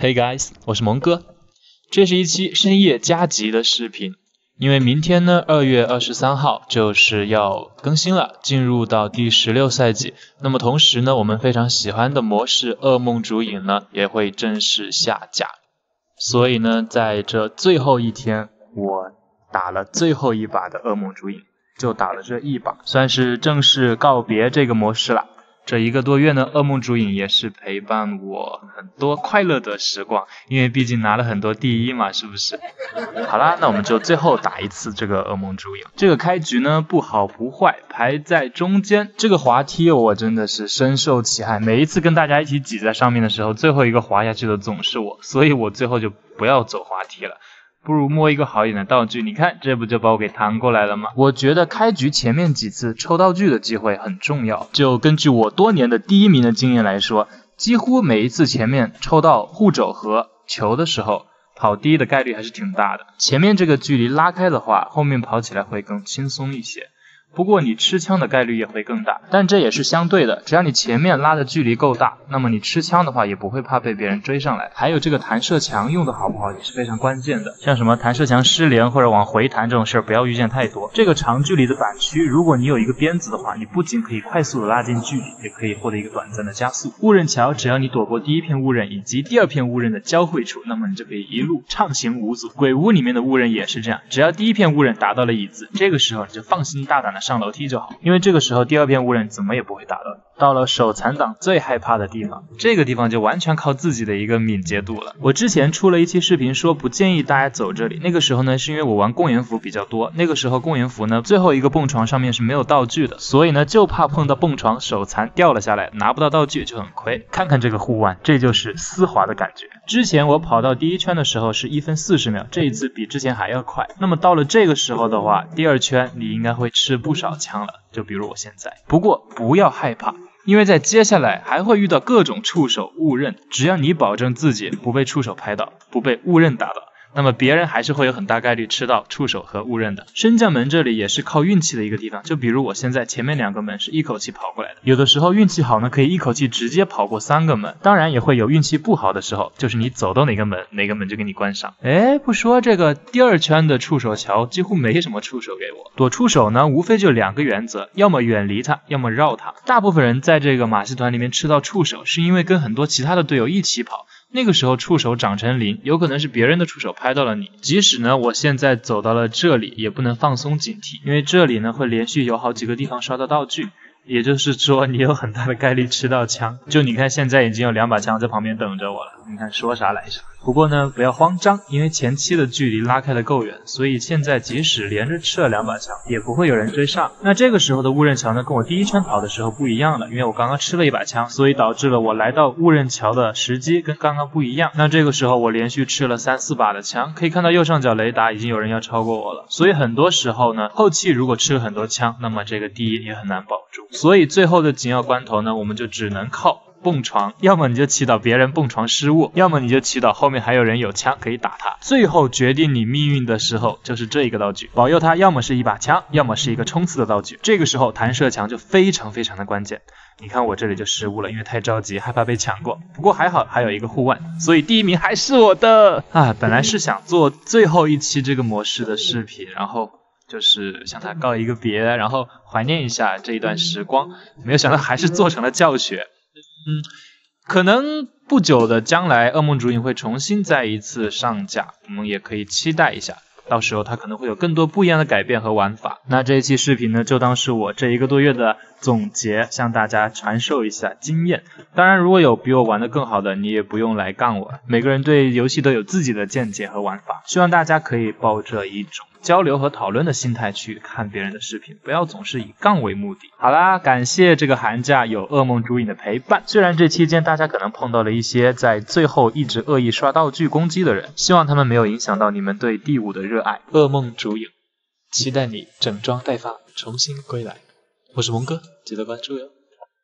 Hey guys， 我是蒙哥，这是一期深夜加急的视频，因为明天呢2月23号就是要更新了，进入到第16赛季。那么同时呢，我们非常喜欢的模式《噩梦主影》呢也会正式下架。所以呢，在这最后一天，我打了最后一把的噩梦主影，就打了这一把，算是正式告别这个模式了。这1个多月呢，噩梦主影也是陪伴我很多快乐的时光，因为毕竟拿了很多第一嘛，是不是？好啦，那我们就最后打一次这个噩梦主影。这个开局呢不好不坏，排在中间。这个滑梯我真的是深受其害，每一次跟大家一起挤在上面的时候，最后一个滑下去的总是我，所以我最后就不要走滑梯了。不如摸一个好一点的道具，你看这不就把我给弹过来了吗？我觉得开局前面几次抽道具的机会很重要，就根据我多年的第1名的经验来说，几乎每一次前面抽到护肘和球的时候，跑第一的概率还是挺大的。前面这个距离拉开的话，后面跑起来会更轻松一些。不过你吃枪的概率也会更大，但这也是相对的，只要你前面拉的距离够大，那么你吃枪的话也不会怕被别人追上来。还有这个弹射墙用的好不好也是非常关键的，像什么弹射墙失联或者往回弹这种事不要遇见太多。这个长距离的板区，如果你有一个鞭子的话，你不仅可以快速的拉近距离，也可以获得一个短暂的加速。误认桥，只要你躲过第1片误认以及第2片误认的交汇处，那么你就可以一路畅行无阻。鬼屋里面的误认也是这样，只要第1片误认打到了椅子，这个时候你就放心大胆的上楼梯就好，因为这个时候第2片误认怎么也不会打到。到了手残党最害怕的地方，这个地方就完全靠自己的一个敏捷度了。我之前出了一期视频说不建议大家走这里，那个时候呢是因为我玩共研服比较多，那个时候共研服呢最后一个蹦床上面是没有道具的，所以呢就怕碰到蹦床手残掉了下来，拿不到道具就很亏。看看这个护腕，这就是丝滑的感觉。之前我跑到第1圈的时候是1分40秒，这一次比之前还要快。那么到了这个时候的话，第2圈你应该会吃不少枪了，就比如我现在。不过不要害怕，因为在接下来还会遇到各种触手误认，只要你保证自己不被触手拍到，不被误认打到，那么别人还是会有很大概率吃到触手和误认的。升降门这里也是靠运气的一个地方，就比如我现在前面2个门是一口气跑过来的，有的时候运气好呢可以一口气直接跑过3个门，当然也会有运气不好的时候，就是你走到哪个门就给你关上。不说这个第2圈的触手桥几乎没什么触手给我，躲触手呢无非就2个原则，要么远离它，要么绕它。大部分人在这个马戏团里面吃到触手是因为跟很多其他的队友一起跑，那个时候触手长成0，有可能是别人的触手拍到了你。即使呢我现在走到了这里，也不能放松警惕，因为这里呢会连续有好几个地方刷到道具，也就是说你有很大的概率吃到枪。就你看现在已经有2把枪在旁边等着我了，你看说啥来着。不过呢不要慌张，因为前期的距离拉开的够远，所以现在即使连着吃了2把枪也不会有人追上。那这个时候的误认桥呢跟我第1圈跑的时候不一样了，因为我刚刚吃了1把枪，所以导致了我来到误认桥的时机跟刚刚不一样。那这个时候我连续吃了3、4把的枪，可以看到右上角雷达已经有人要超过我了，所以很多时候呢后期如果吃了很多枪，那么这个第1也很难保住。所以最后的紧要关头呢，我们就只能靠蹦床，要么你就祈祷别人蹦床失误，要么你就祈祷后面还有人有枪可以打他。最后决定你命运的时候就是这一个道具，保佑他要么是1把枪，要么是一个冲刺的道具。这个时候弹射墙就非常非常的关键。你看我这里就失误了，因为太着急害怕被抢过，不过还好还有一个护腕，所以第1名还是我的本来是想做最后一期这个模式的视频，然后就是向他告一个别，然后怀念一下这一段时光，没有想到还是做成了教学。可能不久的将来噩梦主影会重新再一次上架，我们也可以期待一下，到时候它可能会有更多不一样的改变和玩法。那这一期视频呢就当是我这1个多月的总结，向大家传授一下经验。当然如果有比我玩的更好的，你也不用来杠我，每个人对游戏都有自己的见解和玩法，希望大家可以抱着一种交流和讨论的心态去看别人的视频，不要总是以杠为目的。好啦，感谢这个寒假有噩梦主影的陪伴，虽然这期间大家可能碰到了一些在最后一直恶意刷道具攻击的人，希望他们没有影响到你们对第5的热爱。噩梦主影，期待你整装待发重新归来。我是蒙哥，记得关注哟。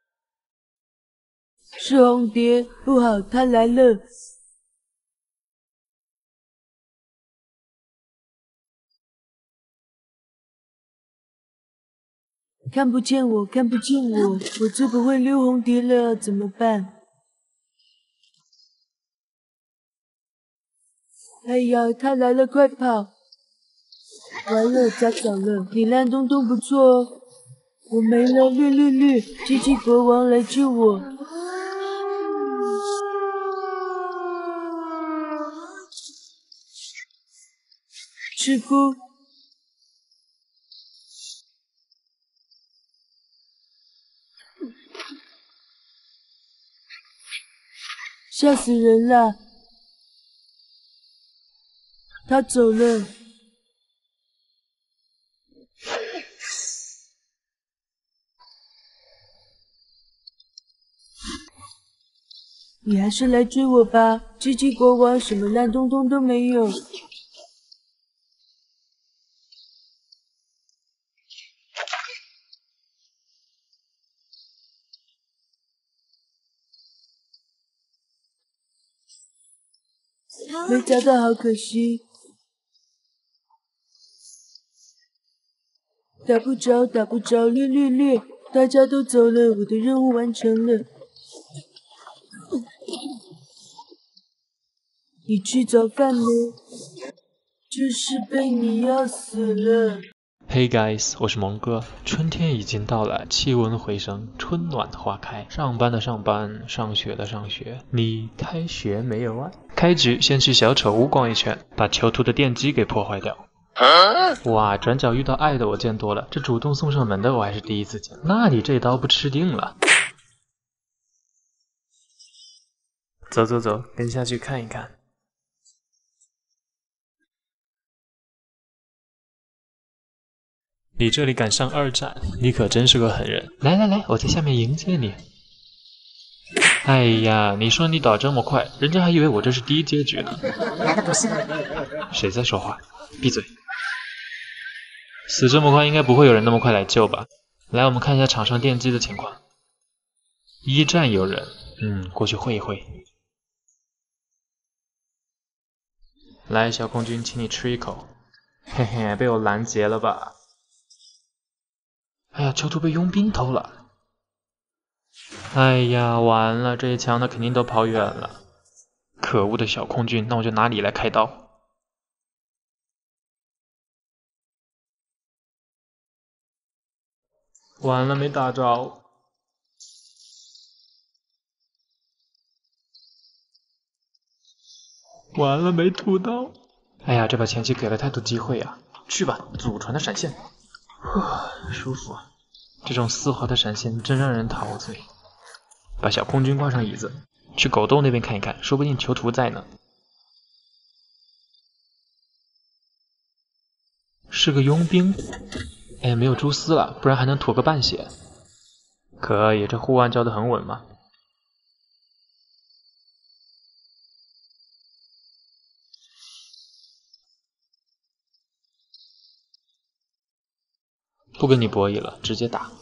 是红蝶，不好，他来了。看不见我，看不见我，我最不会溜红蝶了，怎么办？ 哎呀，他来了，快跑！完了，砸倒了。你烂东东不错哦。我没了，绿绿绿！机器国王来救我！吃菇！吓死人了！他走了。你还是来追我吧，机器国王什么烂东东都没有。没砸到，好可惜。打不着，打不着，略略略！大家都走了，我的任务完成了。你吃早饭没？就是被你要死了。 Hey guys， 我是蒙哥。春天已经到来，气温回升，春暖花开。上班的上班，上学的上学。你开学没有啊？开局先去小丑屋逛一圈，把囚徒的电机给破坏掉。哇，转角遇到爱的我见多了，这主动送上门的我还是第一次见。那你这刀不吃定了。走走走，跟下去看一看。你这里敢上2战，你可真是个狠人！来来来，我在下面迎接你。哎呀，你说你倒这么快，人家还以为我这是第1结局呢。 来的不是谁在说话？闭嘴！死这么快，应该不会有人那么快来救吧？来，我们看一下场上电机的情况。1战有人，过去会一会。来，小空军，请你吃一口。嘿嘿，被我拦截了吧？哎呀，囚徒被佣兵偷了！哎呀，完了，这一枪他肯定都跑远了。可恶的小空军，那我就拿你来开刀。完了，没打着。完了，没吐到。哎呀，这把前期给了太多机会啊！去吧，祖传的闪现。舒服，这种丝滑的闪现真让人陶醉。把小空军挂上椅子，去狗洞那边看一看，说不定囚徒在呢。是个佣兵，哎，没有蛛丝了，不然还能吐个半血。可以，这护腕交得很稳嘛。不跟你博弈了，直接打。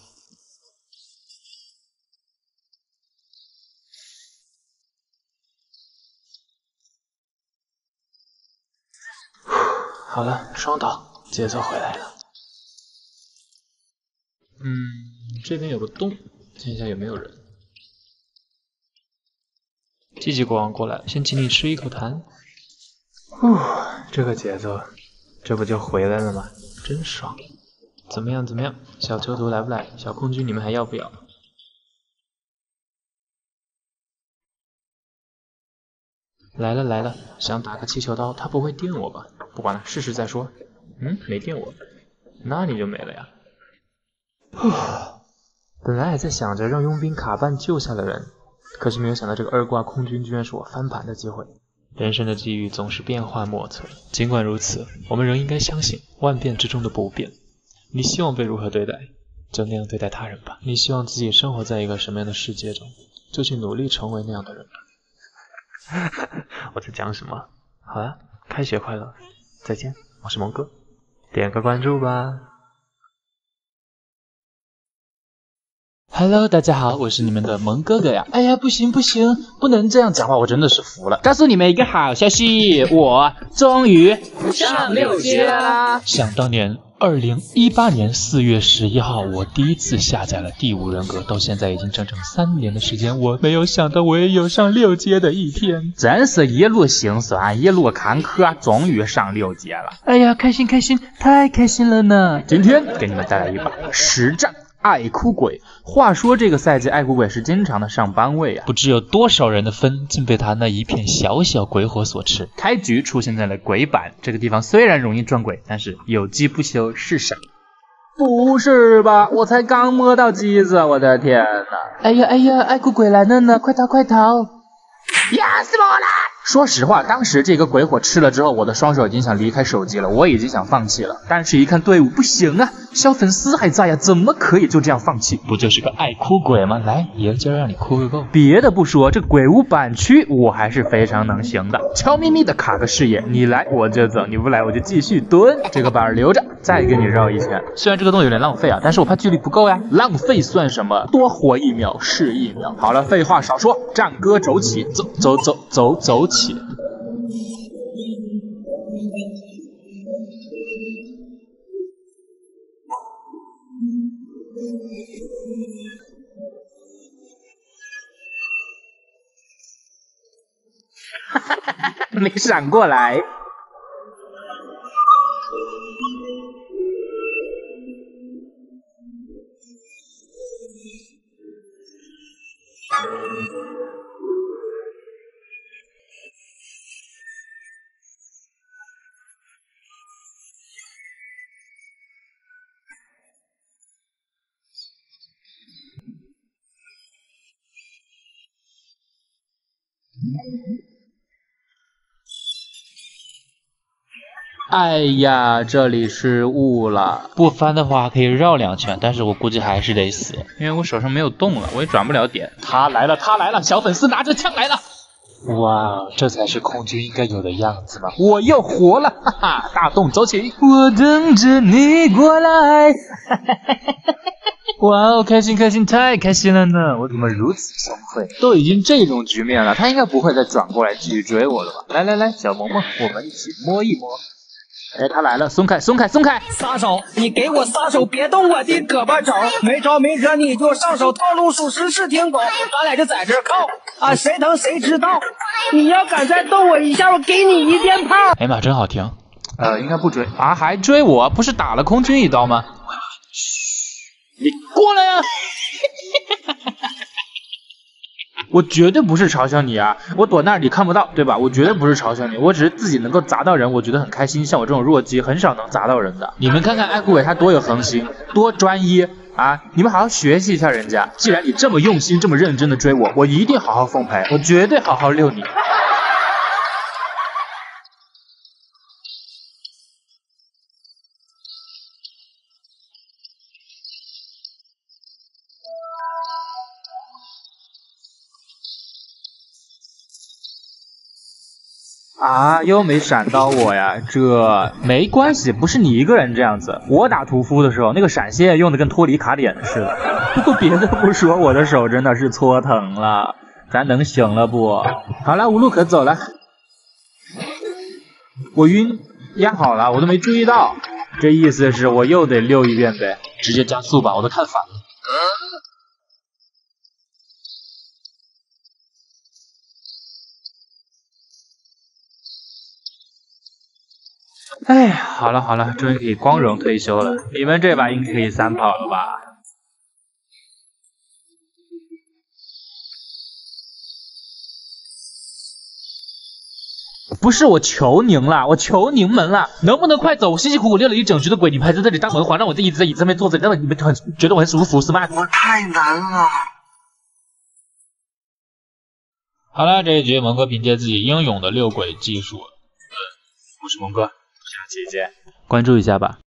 好了，双倒，节奏回来了。这边有个洞，看一下有没有人。积极国王过来，先请你吃一口痰。这个节奏，这不就回来了吗？真爽。怎么样？怎么样？小囚徒来不来？小空军你们还要不要？来了来了，想打个气球刀，他不会电我吧？不管了，试试再说。没电我，那你就没了呀。本来还在想着让佣兵卡半救下了人，可是没有想到这个2挂空军居然是我翻盘的机会。人生的际遇总是变幻莫测，尽管如此，我们仍应该相信万变之中的不变。你希望被如何对待，就那样对待他人吧。你希望自己生活在一个什么样的世界中，就去努力成为那样的人吧。我在讲什么？好了，开学快乐，再见，我是蒙哥，点个关注吧。Hello， 大家好，我是你们的蒙哥哥呀。哎呀，不行，不能这样讲话，我真的是服了。 告诉你们一个好消息，我终于上6阶啦！ 想当年 2018年4月11号，我第一次下载了《第五人格》，到现在已经整整3年的时间，我没有想到我也有上6阶的一天， 真是一路辛酸，一路坎坷，终于上6阶了。 哎呀，开心开心，太开心了呢！ 今天给你们带来一把实战爱哭鬼。话说这个赛季爱哭鬼是经常的上班位啊， 不知有多少人的分竟被他那一片小小鬼火所吃。 开局出现在了鬼板这个地方，虽然容易撞鬼，但是有机不修是啥？不是吧，我才刚摸到机子，我的天哪！ 哎呀哎呀，爱哭鬼来了呢，快逃快逃！ 压死我了！说实话，当时这个鬼火吃了之后，我的双手已经想离开手机了，我已经想放弃了。但是一看队伍不行啊，小粉丝还在呀，怎么可以就这样放弃？ 不就是个爱哭鬼吗？来，爷就让你哭个够。 别的不说，这鬼屋板区我还是非常能行的，悄咪咪的卡个视野，你来我就走，你不来我就继续蹲。这个板留着，再给你绕一圈。虽然这个洞有点浪费啊，但是我怕距离不够呀。浪费算什么？多活1秒是1秒。好了，废话少说，战歌走起，走起。没闪过来。哎呀，这里失误了。 不翻的话可以绕2圈，但是我估计还是得死， 因为我手上没有动了，我也转不了点。他来了，他来了！小粉丝拿着枪来了！ 哇，这才是空军应该有的样子嘛！ 我又活了，哈哈！大洞走起！ 我等着你过来。哇哦，开心开心，太开心了呢！我怎么如此聪慧？ 都已经这种局面了，他应该不会再转过来继续追我了吧？来来来，小萌萌，我们一起摸一摸。哎，他来了，松开，松开，松开！ 撒手！你给我撒手，别动我的胳膊肘！没招没辙你就上手，套路属实是挺狗，咱俩就在这靠啊，谁疼谁知道？你要敢再动我一下，我给你一电炮！ 哎呀妈，真好听。 应该不追啊，还追我？不是打了空军一刀吗？你过来呀！我绝对不是嘲笑你啊！我躲那儿你看不到，对吧？我绝对不是嘲笑你，我只是自己能够砸到人，我觉得很开心。像我这种弱鸡，很少能砸到人的。你们看看爱哭鬼他多有恒心，多专一啊！你们好好学习一下人家。既然你这么用心，这么认真的追我，我一定好好奉陪，我绝对好好遛你。啊，又没闪到我呀，这没关系，不是你一个人这样子。我打屠夫的时候，那个闪现用的跟脱离卡点似的。不过别的不说，我的手真的是搓疼了，咱能行了不？好了，无路可走了。我晕，压好了，我都没注意到。这意思是我又得溜一遍呗， 直接加速吧，我都看反了。 哎，好了好了，终于可以光荣退休了。你们这把应该可以3跑了吧？不是我求您了，我求您们了，能不能快走？我辛辛苦苦练了一整局的鬼，你们还在这里当文皇，让我一直在椅子上面坐着，让你们觉得我很舒服是吗？ 我太难了。 好了，这一局蒙哥凭借自己英勇的遛鬼技术，我是蒙哥，下期见， 关注一下吧。